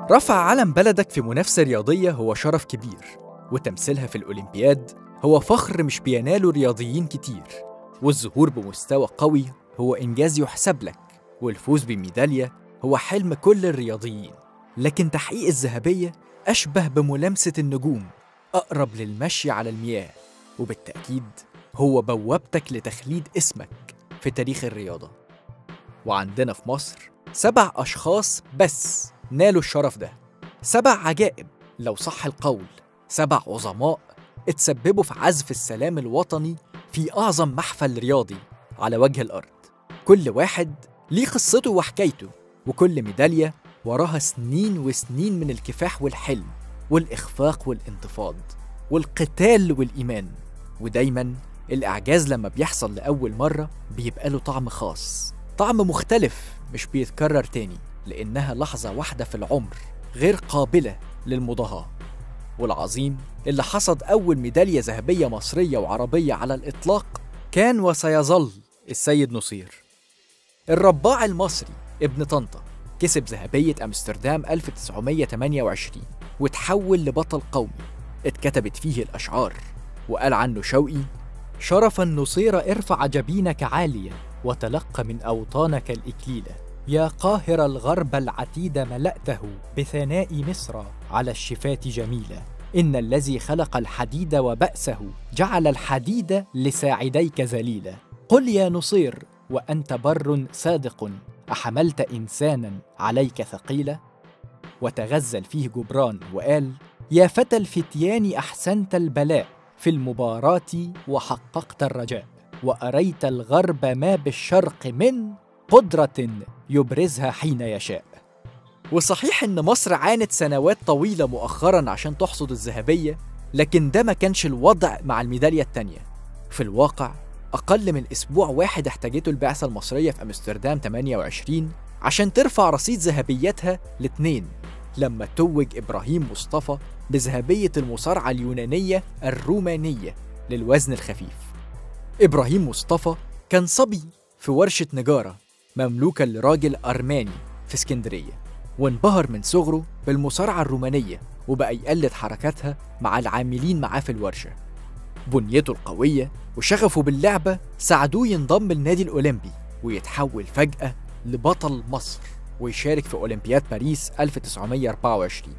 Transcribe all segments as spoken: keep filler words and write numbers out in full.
رفع علم بلدك في منافسة رياضية هو شرف كبير، وتمثيلها في الأولمبياد هو فخر مش بيناله رياضيين كتير، والظهور بمستوى قوي هو إنجاز يحسب لك، والفوز بميدالية هو حلم كل الرياضيين. لكن تحقيق الذهبية أشبه بملامسة النجوم، أقرب للمشي على المياه، وبالتأكيد هو بوابتك لتخليد اسمك في تاريخ الرياضة. وعندنا في مصر سبع أشخاص بس نالوا الشرف ده، سبع عجائب لو صح القول، سبع عظماء اتسببوا في عزف السلام الوطني في أعظم محفل رياضي على وجه الأرض. كل واحد ليه قصته وحكايته، وكل ميدالية وراها سنين وسنين من الكفاح والحلم والإخفاق والانتفاض والقتال والإيمان. ودايماً الإعجاز لما بيحصل لأول مرة بيبقى له طعم خاص، طعم مختلف مش بيتكرر تاني، لأنها لحظة واحدة في العمر غير قابلة للمضاهاة. والعظيم اللي حصد أول ميدالية ذهبية مصرية وعربية على الإطلاق كان وسيظل السيد نصير، الرباع المصري ابن طنطا. كسب ذهبية أمستردام ألف وتسعمية وتمانية وعشرين وتحول لبطل قومي اتكتبت فيه الأشعار، وقال عنه شوقي: شرف النصير ارفع جبينك عالية، وتلق من أوطانك الإكليلة. يا قاهر الغرب العتيد ملأته بثناء مصر على الشفاة جميلة. إن الذي خلق الحديد وبأسه جعل الحديد لساعديك ذليلا. قل يا نصير وأنت بر صادق، أحملت إنسانا عليك ثقيلا. وتغزل فيه جبران وقال: يا فتى الفتيان أحسنت البلاء في المباراة وحققت الرجاء، وأريت الغرب ما بالشرق من قدرة يبرزها حين يشاء. وصحيح إن مصر عانت سنوات طويلة مؤخراً عشان تحصد الذهبية، لكن ده ما كانش الوضع مع الميدالية التانية. في الواقع أقل من أسبوع واحد احتاجته البعثة المصرية في أمستردام تمانية وعشرين عشان ترفع رصيد ذهبيتها لاتنين، لما توج إبراهيم مصطفى بذهبية المصارعة اليونانية الرومانية للوزن الخفيف. إبراهيم مصطفى كان صبي في ورشة نجارة مملوكة لراجل أرماني في اسكندرية، وانبهر من صغره بالمصارعة الرومانية وبقى يقلد حركاتها مع العاملين معاه في الورشة. بنيته القوية وشغفه باللعبة ساعدوه ينضم للنادي الأولمبي ويتحول فجأة لبطل مصر ويشارك في أولمبياد باريس ألف وتسعمية وأربعة وعشرين.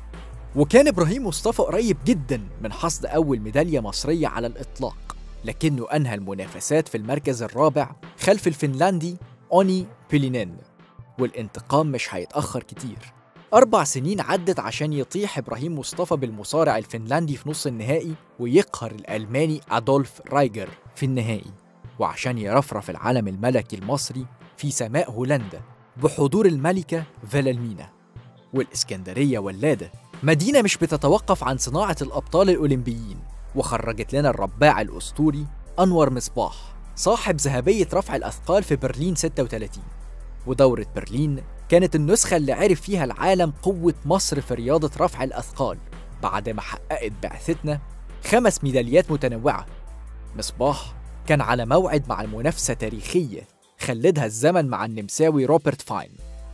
وكان إبراهيم مصطفى قريب جدا من حصد أول ميدالية مصرية على الإطلاق، لكنه أنهى المنافسات في المركز الرابع خلف الفنلندي أوني بيلينين. والانتقام مش هيتأخر كتير، أربع سنين عدت عشان يطيح إبراهيم مصطفى بالمصارع الفنلندي في نص النهائي ويقهر الألماني أدولف رايجر في النهائي، وعشان يرفرف العلم الملكي المصري في سماء هولندا بحضور الملكة فيلهلمينا. والإسكندرية ولادة، مدينة مش بتتوقف عن صناعة الأبطال الأولمبيين، وخرجت لنا الرباع الأسطوري أنور مصباح صاحب ذهبية رفع الأثقال في برلين ستة وتلاتين. ودورة برلين كانت النسخة اللي عرف فيها العالم قوة مصر في رياضة رفع الأثقال بعد ما حققت بعثتنا خمس ميداليات متنوعة. مصباح كان على موعد مع المنافسة تاريخية خلدها الزمن مع النمساوي روبرت فاين.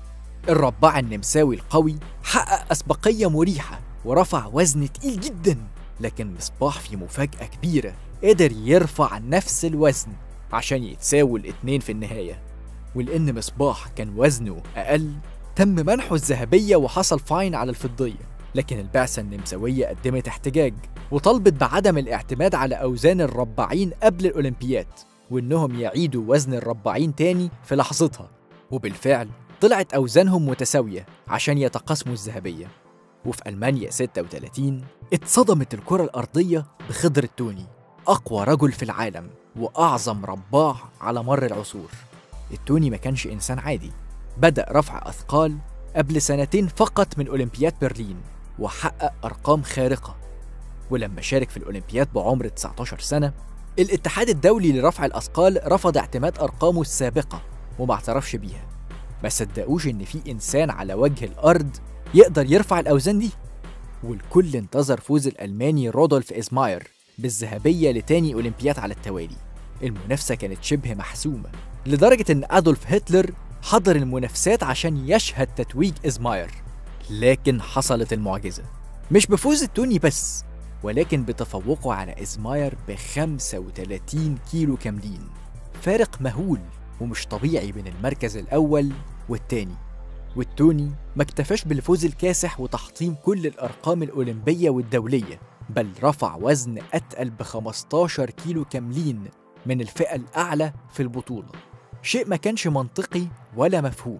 الرباع النمساوي القوي حقق أسبقية مريحة ورفع وزن تقيل جدا، لكن مصباح في مفاجأة كبيرة قدر يرفع نفس الوزن عشان يتساووا الاتنين في النهاية. ولأن مصباح كان وزنه أقل تم منحه الذهبية وحصل فاين على الفضية، لكن البعثة النمساوية قدمت احتجاج وطلبت بعدم الاعتماد على أوزان الرباعين قبل الأولمبياد، وإنهم يعيدوا وزن الرباعين تاني في لحظتها. وبالفعل طلعت أوزانهم متساوية عشان يتقاسموا الذهبية. وفي ألمانيا ستة وتلاتين اتصدمت الكرة الأرضية بخضر التوني، أقوى رجل في العالم وأعظم رباع على مر العصور. التوني ما كانش إنسان عادي، بدأ رفع أثقال قبل سنتين فقط من أولمبياد برلين وحقق أرقام خارقة. ولما شارك في الأولمبياد بعمر تسعتاشر سنة، الاتحاد الدولي لرفع الأثقال رفض اعتماد أرقامه السابقة وما اعترفش بيها. ما صدقوش إن في إنسان على وجه الأرض يقدر يرفع الأوزان دي. والكل انتظر فوز الألماني رودولف إزماير بالذهبية لتاني أولمبياد على التوالي. المنافسة كانت شبه محسومة لدرجة إن أدولف هتلر حضر المنافسات عشان يشهد تتويج إزماير، لكن حصلت المعجزة، مش بفوز التوني بس، ولكن بتفوقه على إزماير ب خمسة وثلاثين كيلو كاملين، فارق مهول ومش طبيعي بين المركز الأول والتاني. والتوني ما اكتفاش بالفوز الكاسح وتحطيم كل الأرقام الأولمبية والدولية، بل رفع وزن أتقل ب خمستاشر كيلو كاملين من الفئة الأعلى في البطولة، شيء ما كانش منطقي ولا مفهوم.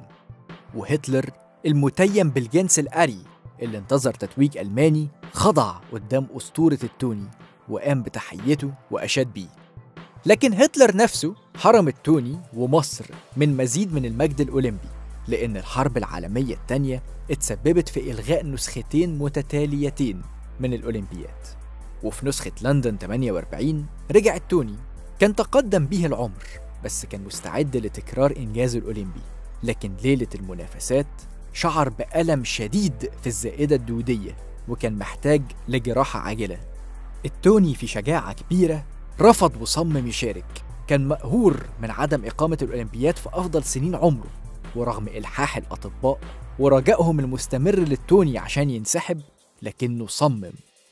وهتلر المتيم بالجنس الآري اللي انتظر تتويج ألماني خضع قدام أسطورة التوني وقام بتحيته وأشاد بيه. لكن هتلر نفسه حرم التوني ومصر من مزيد من المجد الأولمبي، لأن الحرب العالمية الثانية اتسببت في إلغاء نسختين متتاليتين من الأولمبيات. وفي نسخة لندن ثمانية وأربعين رجع التوني، كان تقدم به العمر بس كان مستعد لتكرار إنجازه الأولمبي، لكن ليلة المنافسات شعر بألم شديد في الزائدة الدودية وكان محتاج لجراحة عاجلة. التوني في شجاعة كبيرة رفض وصمم يشارك، كان مقهور من عدم إقامة الأولمبيات في أفضل سنين عمره، ورغم إلحاح الأطباء ورجائهم المستمر للتوني عشان ينسحب، لكنه صمم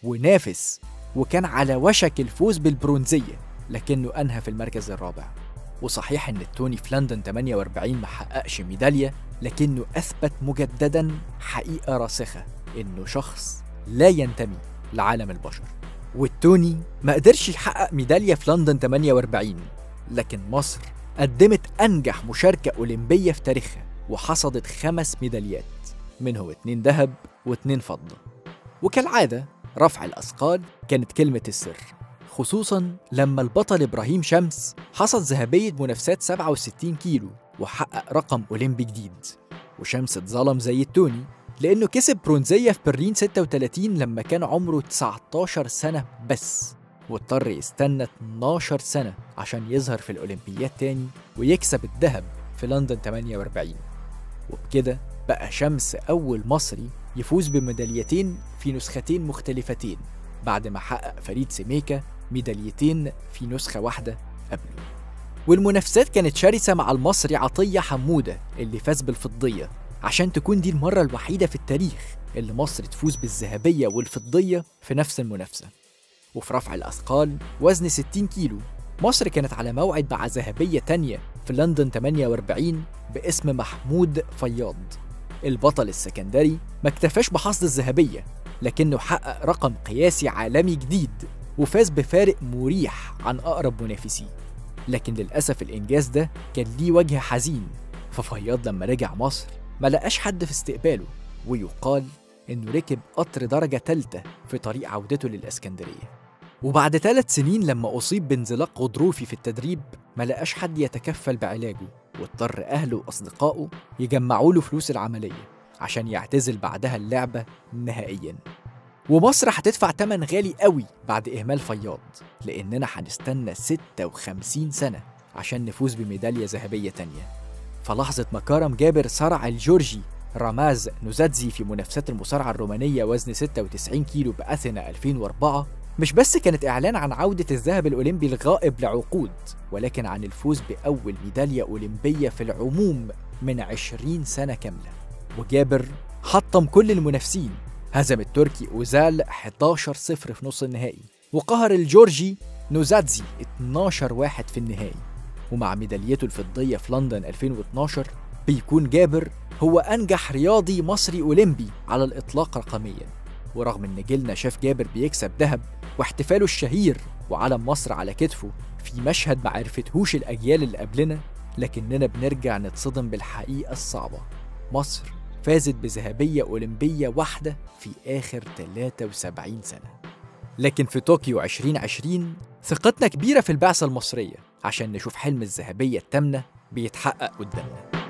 ونافس وكان على وشك الفوز بالبرونزية، لكنه أنهى في المركز الرابع. وصحيح إن التوني في لندن ثمانية وأربعين محققش ميدالية، لكنه أثبت مجدداً حقيقة راسخة إنه شخص لا ينتمي لعالم البشر. والتوني ما قدرش يحقق ميدالية في لندن ثمانية وأربعين، لكن مصر قدمت أنجح مشاركة أولمبية في تاريخها وحصدت خمس ميداليات، منهم اتنين ذهب واتنين فضة. وكالعادة رفع الأثقال كانت كلمة السر، خصوصاً لما البطل إبراهيم شمس حصد ذهبية منافسات سبعة وستين كيلو وحقق رقم أولمبي جديد. وشمس اتظلم زي التوني لأنه كسب برونزية في برلين ستة وثلاثين لما كان عمره تسعتاشر سنة بس، واضطر يستنى اتناشر سنة عشان يظهر في الأولمبيات تاني ويكسب الذهب في لندن ثمانية وأربعين. وبكده بقى شمس أول مصري يفوز بميداليتين في نسختين مختلفتين، بعد ما حقق فريد سميكة ميداليتين في نسخة واحدة قبله. والمنافسات كانت شرسة مع المصري عطية حمودة اللي فاز بالفضية، عشان تكون دي المرة الوحيدة في التاريخ اللي مصر تفوز بالذهبية والفضية في نفس المنافسة. وفي رفع الأثقال وزن ستين كيلو مصر كانت على موعد مع ذهبية تانية في لندن ثمانية وأربعين باسم محمود فياض. البطل السكندري ما اكتفاش بحصد الذهبية، لكنه حقق رقم قياسي عالمي جديد وفاز بفارق مريح عن أقرب منافسيه. لكن للأسف الإنجاز ده كان ليه وجه حزين، ففياض لما رجع مصر ما لقاش حد في استقباله، ويقال إنه ركب قطر درجة تالتة في طريق عودته للإسكندرية. وبعد ثلاث سنين لما أصيب بانزلاق غضروفي في التدريب ما لقاش حد يتكفل بعلاجه، واضطر أهله وأصدقائه يجمعوا له فلوس العملية عشان يعتزل بعدها اللعبة نهائياً. ومصر هتدفع تمن غالي قوي بعد إهمال فياض، لأننا هنستنى ستة وخمسين سنة عشان نفوز بميدالية ذهبية تانية. فلحظة ما كرم جابر صرع الجورجي راماز نوزادزي في منافسات المصارعة الرومانية وزن ستة وتسعين كيلو بأثينا ألفين وأربعة، مش بس كانت إعلان عن عودة الذهب الأولمبي الغائب لعقود، ولكن عن الفوز بأول ميدالية أولمبية في العموم من عشرين سنة كاملة. وجابر حطم كل المنافسين، هزم التركي أوزال حداشر صفر في نص النهائي، وقهر الجورجي نوزادزي اتناشر واحد في النهائي. ومع ميداليته الفضية في لندن ألفين واثناشر بيكون جابر هو أنجح رياضي مصري أولمبي على الإطلاق رقمياً. ورغم إن جيلنا شاف جابر بيكسب ذهب واحتفاله الشهير وعلم مصر على كتفه في مشهد ما عرفتهوش الأجيال اللي قبلنا، لكننا بنرجع نتصدم بالحقيقة الصعبة، مصر فازت بذهبية أولمبية واحدة في آخر ثلاثة وسبعين سنة. لكن في طوكيو عشرين عشرين ثقتنا كبيرة في البعثة المصرية عشان نشوف حلم الذهبية الثامنة بيتحقق قدامنا.